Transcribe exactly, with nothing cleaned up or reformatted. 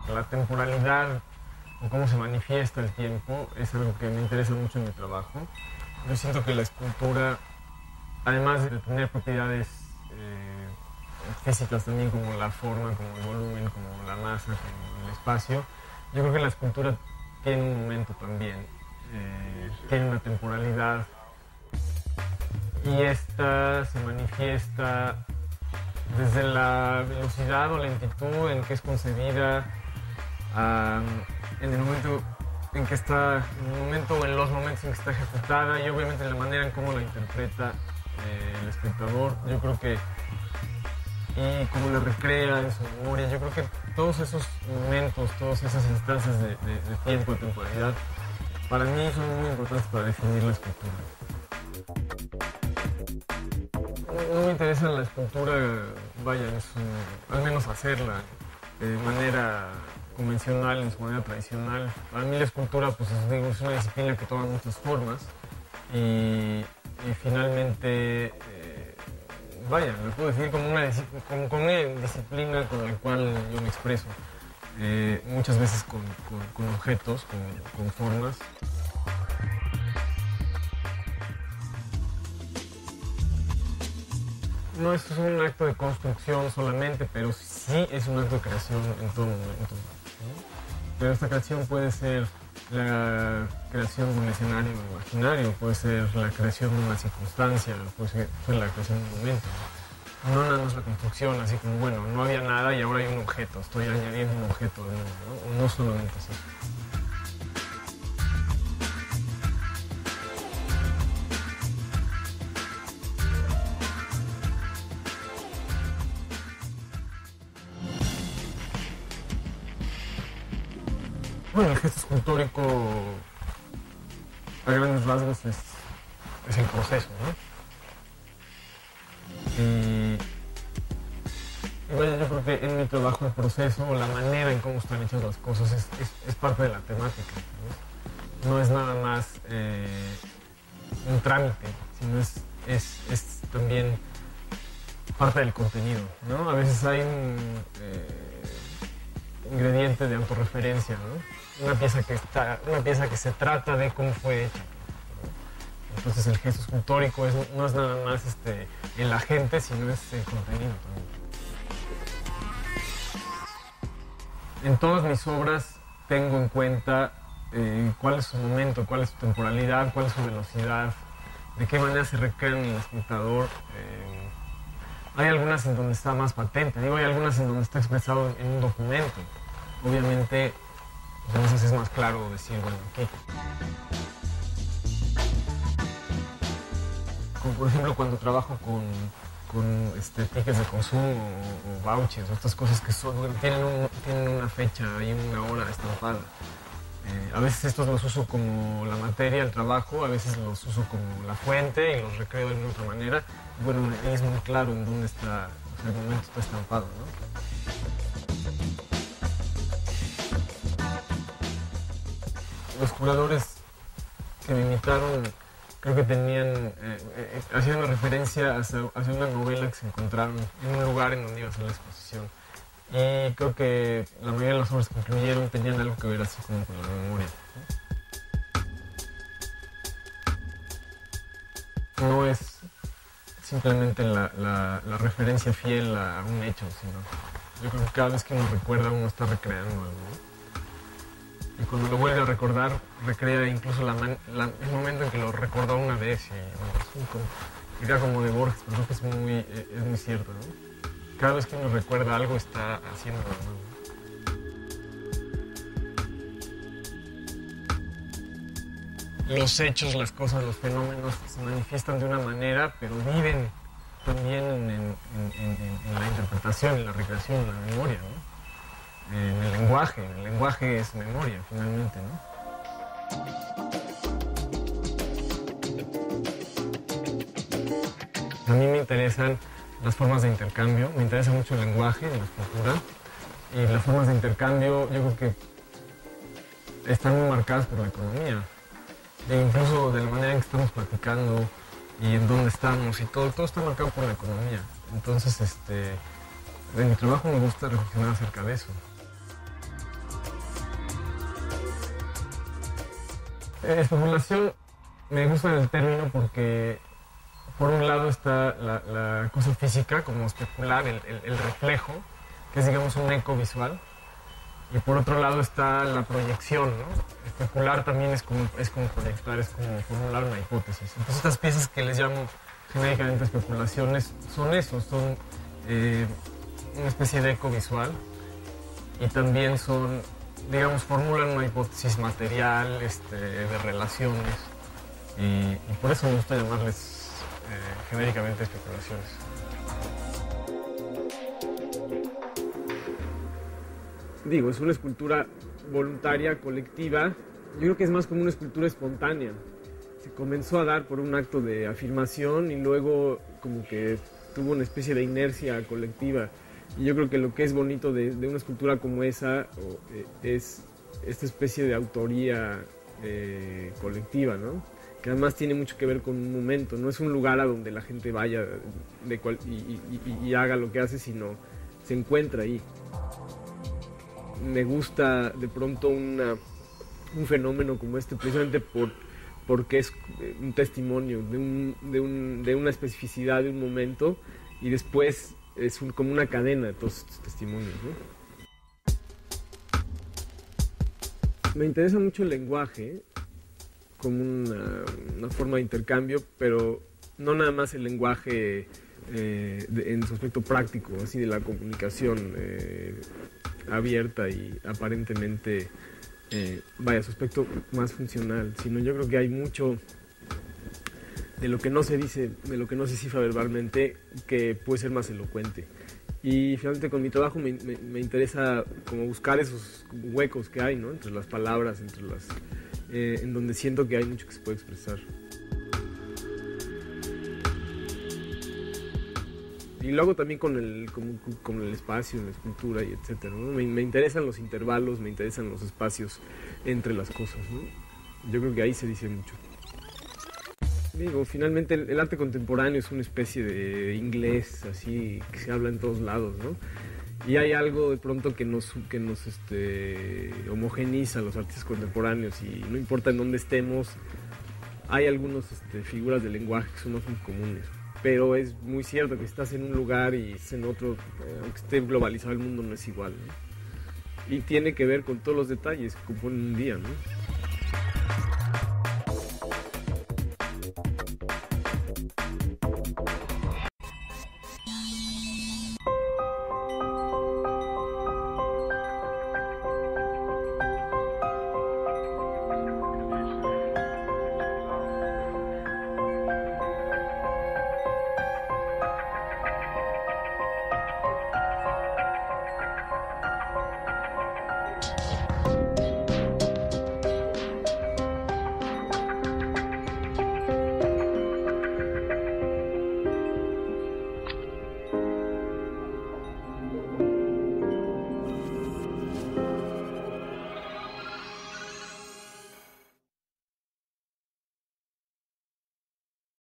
La temporalidad o cómo se manifiesta el tiempo es algo que me interesa mucho en mi trabajo. Yo siento que la escultura, además de tener propiedades eh, físicas también, como la forma, como el volumen, como la masa, como el espacio, yo creo que la escultura tiene un momento también, eh, tiene una temporalidad, y esta se manifiesta desde la velocidad o lentitud en que es concebida, um, en el momento en que está, en el momento o en los momentos en que está ejecutada, y obviamente en la manera en cómo la interpreta eh, el espectador. Yo creo que, y cómo la recrea en su memoria, yo creo que todos esos momentos, todas esas instancias de, de, de tiempo, de temporalidad, para mí son muy importantes para definir la escultura. No me interesa la escultura, vaya, en su, al menos hacerla de manera convencional, en su manera tradicional. Para mí la escultura, pues, es, digo, es una disciplina que toma muchas formas y, y finalmente, eh, vaya, lo puedo decir como una, como, como una disciplina con la cual yo me expreso, eh, muchas veces con, con, con objetos, con, con formas. No es un acto de construcción solamente, pero sí es un acto de creación en todo momento, ¿no? Pero esta creación puede ser la creación de un escenario imaginario, puede ser la creación de una circunstancia, puede ser la creación de un momento. No nada más la construcción, así como, bueno, no había nada y ahora hay un objeto, estoy añadiendo un objeto, ¿no? No solamente así. Bueno, el gesto escultórico, a grandes rasgos, es, es el proceso, ¿no? Y, y vaya, yo creo que en mi trabajo el proceso, o la manera en cómo están hechas las cosas, es, es, es parte de la temática, ¿no? No es nada más eh, un trámite, sino es, es, es también parte del contenido, ¿no? A veces hay un eh, ingrediente de autorreferencia, ¿no? Una pieza que está, una pieza que se trata de cómo fue hecha, ¿no? Entonces el gesto escultórico es, no es nada más este, el agente, sino es el contenido también. En todas mis obras tengo en cuenta eh, cuál es su momento, cuál es su temporalidad, cuál es su velocidad, de qué manera se recrean en el espectador. Eh, hay algunas en donde está más patente, digo, hay algunas en donde está expresado en un documento. Obviamente, entonces es más claro decir, bueno, aquí. Como por ejemplo cuando trabajo con, con este, tickets de consumo o, o vouchers, o estas cosas que son, tienen, un, tienen una fecha y una hora estampada. Eh, a veces estos los uso como la materia, el trabajo, a veces los uso como la fuente y los recreo de otra manera. Bueno, es muy claro en dónde está, o sea, el momento está estampado, ¿no? Los curadores que me invitaron, creo que tenían, eh, eh, hacían una referencia hacia, hacia una novela que se encontraron en un lugar en donde iba a ser la exposición. Y creo que la mayoría de las obras que incluyeron tenían algo que ver así como con la memoria, ¿no? No es simplemente la, la, la referencia fiel a un hecho, sino yo creo que cada vez que uno recuerda uno está recreando algo, ¿no? Y cuando lo vuelve a recordar, recrea incluso la man, la, el momento en que lo recordó una vez. Y, bueno, es como, diría como de Borges, pero creo que es muy, es muy cierto, ¿no? Cada vez que uno recuerda algo, está haciendo algo. Los hechos, las cosas, los fenómenos se manifiestan de una manera, pero viven también en, en, en, en la interpretación, en la recreación, en la memoria, ¿no? En el lenguaje, el lenguaje es memoria, finalmente, ¿no? A mí me interesan las formas de intercambio, me interesa mucho el lenguaje de la escultura, y las formas de intercambio yo creo que están muy marcadas por la economía, e incluso de la manera en que estamos practicando y en dónde estamos, y todo, todo está marcado por la economía. Entonces, este, en mi trabajo me gusta reflexionar acerca de eso. Eh, especulación, me gusta el término porque por un lado está la, la cosa física, como especular, el, el, el reflejo, que es digamos un eco visual, y por otro lado está la proyección, ¿no? Especular también es como, es como proyectar, es como formular una hipótesis. Entonces estas piezas que les llamo genéricamente especulaciones son eso, son eh, una especie de eco visual y también son, digamos, formulan una hipótesis material, este, de relaciones, y, y por eso me gusta llamarles eh, genéricamente especulaciones. Digo, es una escultura voluntaria, colectiva. Yo creo que es más como una escultura espontánea. Se comenzó a dar por un acto de afirmación y luego como que tuvo una especie de inercia colectiva. Y yo creo que lo que es bonito de, de una escultura como esa o, eh, es esta especie de autoría eh, colectiva, ¿no? Que además tiene mucho que ver con un momento. No es un lugar a donde la gente vaya de cual, y, y, y, y haga lo que hace, sino se encuentra ahí. Me gusta de pronto una, un fenómeno como este, precisamente por, porque es un testimonio de, un, de, un, de una especificidad de un momento y después es un, como una cadena de todos estos testimonios, ¿no? Me interesa mucho el lenguaje como una, una forma de intercambio, pero no nada más el lenguaje eh, de, en su aspecto práctico, así de la comunicación eh, abierta y aparentemente, eh, vaya, su aspecto más funcional, sino yo creo que hay mucho de lo que no se dice, de lo que no se cifra verbalmente, que puede ser más elocuente. Y finalmente con mi trabajo me, me, me interesa como buscar esos huecos que hay, ¿no? Entre las palabras, entre las, eh, en donde siento que hay mucho que se puede expresar. Y luego también con el, con, con el espacio, la escultura y etcétera, ¿no? Me, me interesan los intervalos, me interesan los espacios entre las cosas, ¿no? Yo creo que ahí se dice mucho. Digo, finalmente el, el arte contemporáneo es una especie de inglés, así, que se habla en todos lados, ¿no? Y hay algo de pronto que nos, que nos este, homogeniza a los artistas contemporáneos y no importa en dónde estemos, hay algunas este, figuras de lenguaje que son más muy comunes. Pero es muy cierto que estás en un lugar y en otro, aunque esté globalizado el mundo, no es igual, ¿no? Y tiene que ver con todos los detalles que componen un día, ¿no?